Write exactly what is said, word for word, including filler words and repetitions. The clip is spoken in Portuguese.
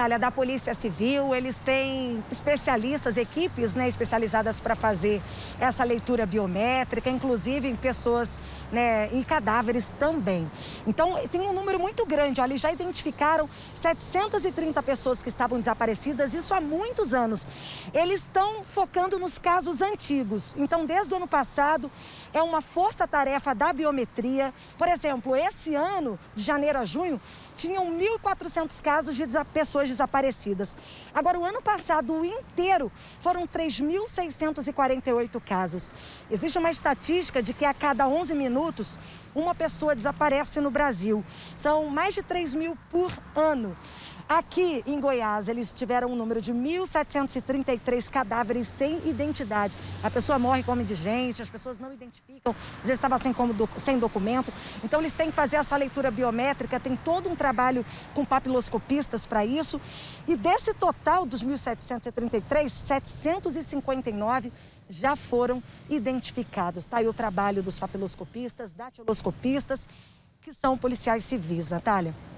Olha, da Polícia Civil, eles têm especialistas, equipes, né, especializadas para fazer essa leitura biométrica, inclusive em pessoas, né, e cadáveres também. Então, tem um número muito grande. Olha, já identificaram setecentas e trinta pessoas que estavam desaparecidas, isso há muitos anos. Eles estão focando nos casos antigos. Então, desde o ano passado, é uma força-tarefa da biometria. Por exemplo, esse ano, de janeiro a junho, tinham mil e quatrocentos casos de desa- pessoas desaparecidas. Agora, o ano passado inteiro foram três mil seiscentos e quarenta e oito casos. Existe uma estatística de que a cada onze minutos, uma pessoa desaparece no Brasil. São mais de três mil por ano. Aqui em Goiás, eles tiveram um número de mil setecentos e trinta e três cadáveres sem identidade. A pessoa morre come de gente, as pessoas não identificam, às vezes estava sem, como, sem documento. Então, eles têm que fazer essa leitura biométrica, tem todo um trabalho com papiloscopistas para isso. E desse total dos mil setecentos e trinta e três, setecentos e cinquenta e nove já foram identificados. Está aí o trabalho dos papiloscopistas, datiloscopistas, que são policiais civis, Natália.